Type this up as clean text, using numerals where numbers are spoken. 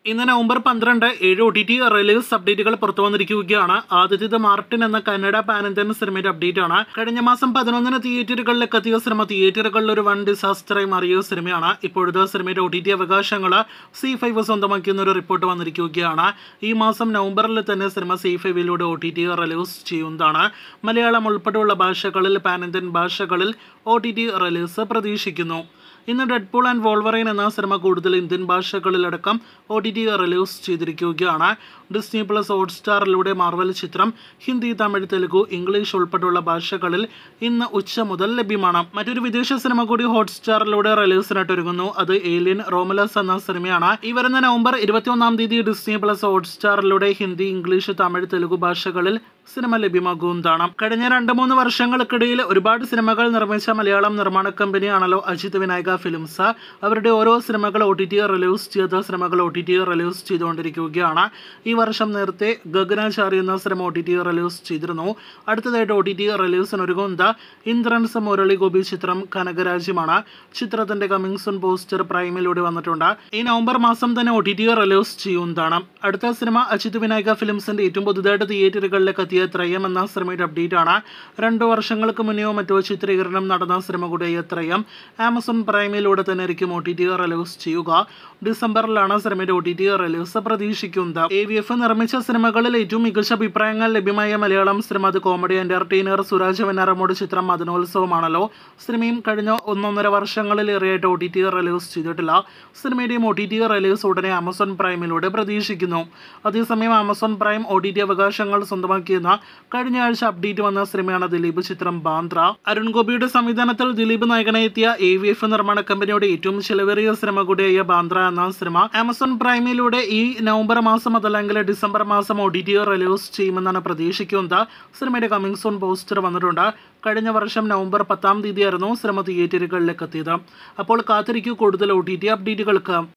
ഇന്ന് November 12 7 OTT release അപ്ഡേറ്റുകൾ പുറത്തു വന്നിരിക്കുകയാണ്. ആദ്യത്തേത് മാർട്ടിൻ എന്ന കന്നഡ പാൻ ഇന്ത്യൻ സിനിമയുടെ അപ്ഡേറ്റ് ആണ്. കഴിഞ്ഞ മാസം 11 തിയേറ്ററുകളിലേക്ക് എത്തിയ സിനിമ തിയേറ്ററുകളിൽ ഒരു വൻ ഡിസാസ്റ്ററായി മാറിയ സിനിമയാണ്. ഇപ്പോഴത്തെ സിനിമയുടെ OTT അവകാശങ്ങൾ C5 സ്വന്തമാക്കിയെന്ന ഒരു റിപ്പോർട്ട് വന്നിരിക്കുകയാണ്. ഈ മാസം നവംബറിൽ തന്നെ സിനിമ C5 OTT റിലീസ് ചെയ്യുന്നതാണ്. മലയാളം ഉൾപ്പെടെയുള്ള ഭാഷകളിൽ പാൻ ഇന്ത്യൻ ഭാഷകളിൽ OTT റിലീസ് പ്രതീക്ഷിക്കുന്നു. ഇന്ന് ഡെഡ്പൂൾ ആൻഡ് വോൾവറൈൻ എന്ന സിനിമ കൂടുതൽ ഇന്ത്യൻ ഭാഷകളിലടക്കം OTT റിലീസ് ചെയ്തിരിക്കുകയാണ്. ഡിസ്നി പ്ലസ് ഹോട്ട്സ്റ്റാറിലൂടെ മാർവൽ ചിത്രം ഹിന്ദി, തമിഴ്, തെലുഗു, ഇംഗ്ലീഷ് ഉൾപ്പെടെയുള്ള ഭാഷകളിൽ ഇന്ന് ഉച്ച മുതൽ ലഭ്യമാണ്. മറ്റൊരു വിദേശ സിനിമ കൂടി ഹോട്ട്സ്റ്റാറിലൂടെ റിലീസിനായിട്ട് ഒരുങ്ങുന്നു. അത് ഏലിയൻ റോമുലസ് എന്ന സിനിമയാണ്. ഈ വരുന്ന നവംബർ 21 ഡിസ്നി പ്ലസ് ഹോട്ട്സ്റ്റാറിലൂടെ ഹിന്ദി, ഇംഗ്ലീഷ്, തമിഴ്, തെലുഗു ഭാഷകളിൽ സിനിമ ലഭ്യമാകുന്നതാണ്. കഴിഞ്ഞ 2-3 വർഷങ്ങൾക്കിടയിൽ ഒരുപാട് സിനിമകൾ നിർമ്മിച്ച മലയാളം നിർമ്മാണ കമ്പനിയാണല്ലോ അജിത് വിനായക ഫിലിംസ്. അവരുടെ ഓരോ സിനിമകൾ OTT റിലീസ് ചെയ്ത സിനിമകൾ OTT റിലീസ് ചെയ്തുകൊണ്ടിരിക്കുകയാണ്. ഈ വർഷം നേരത്തെ ഗഗനാചാരി എന്ന സിനിമ OTT റിലീസ് ചെയ്തിരുന്നു. അടുത്തതായിട്ട് OTT റിലീസിനൊരുങ്ങുന്നത് ഇന്ദ്രൻസ് മുരളി ഗോപി ചിത്രം കനകരാജ്യമാണ്. ചിത്രത്തിന്റെ കമ്മിങ് സൂൺ പോസ്റ്റർ പ്രൈമിലൂടെ വന്നിട്ടുണ്ട്. ഈ നവംബർ മാസം തന്നെ OTT റിലീസ് ചെയ്യുന്നതാണ്. അടുത്ത സിനിമ അജിത് വിനായക ഫിലിംസിന്റെ ഏറ്റവും പുതുതായിട്ട് തിയേറ്ററുകളിലേക്ക് എത്തിയ ത്രയം എന്ന സിനിമയുടെ അപ്ഡേറ്റ് ആണ്. 2 വർഷങ്ങൾക്ക് മുന്നെയോ മറ്റോ ചിത്രീകരണം നടന്ന സിനിമ കൂടിയ ത്രയം ആമസോൺ പ്രൈമിലൂടെ തന്നെ ആയിരിക്കും OTT റിലീസ് ചെയ്യുക. ഡിസംബറിലാണ് സിനിമയുടെ OTT റിലീസ് പ്രതീക്ഷിക്കുന്നത്. AVF നിർമ്മിച്ച സിനിമകളിൽ ഏറ്റവും മികച്ച അഭിപ്രായങ്ങൾ ലഭ്യമായ മലയാളം സിനിമ അത് കോമഡി എന്റർടൈനർ സുരാജ് വെഞ്ഞാറമൂട് ചിത്രം മദനോത്സവമാണല്ലോ. സിനിമയും കഴിഞ്ഞ 1.5 വർഷങ്ങളിലേറെയായിട്ട് OTT റിലീസ് ചെയ്തിട്ടില്ല. സിനിമയുടെയും OTT റിലീസ് ഉടനെ ആമസോൺ പ്രൈമിലൂടെ പ്രതീക്ഷിക്കുന്നു. അതേസമയം ആമസോൺ പ്രൈം OTT അവകാശങ്ങൾ സ്വന്തമാക്കിയെന്ന കഴിഞ്ഞ ആഴ്ച അപ്ഡേറ്റ് വന്ന സിനിമയാണ് ദിലീപ് ചിത്രം ബാന്ദ്ര. അരുൺ ഗോപിയുടെ സംവിധാനത്തിൽ ദിലീപ് നായകനായി എത്തിയ AVF നിർമ്മാണ കമ്പനിയുടെ ഏറ്റവും ചിലവേറിയ സിനിമ കൂടിയായ ബാന്ദ്ര എന്ന സിനിമ ആമസോൺ പ്രൈമിലൂടെ ഈ നവംബർ മാസം അതല്ലെങ്കിൽ ഡിസംബർ മാസം OTT റിലീസ് ചെയ്യുമെന്നാണ് പ്രതീക്ഷിക്കുന്നത്. സിനിമയുടെ കമ്മിങ് സൂൺ പോസ്റ്റർ വന്നിട്ടുണ്ട്. കഴിഞ്ഞ വർഷം നവംബർ 10 ആയിരുന്നു സിനിമ തിയേറ്ററുകളിലേക്ക് എത്തിയത്. അപ്പോൾ കാത്തിരിക്കൂ കൂടുതൽ OTT അപ്ഡേറ്റുകൾക്ക്.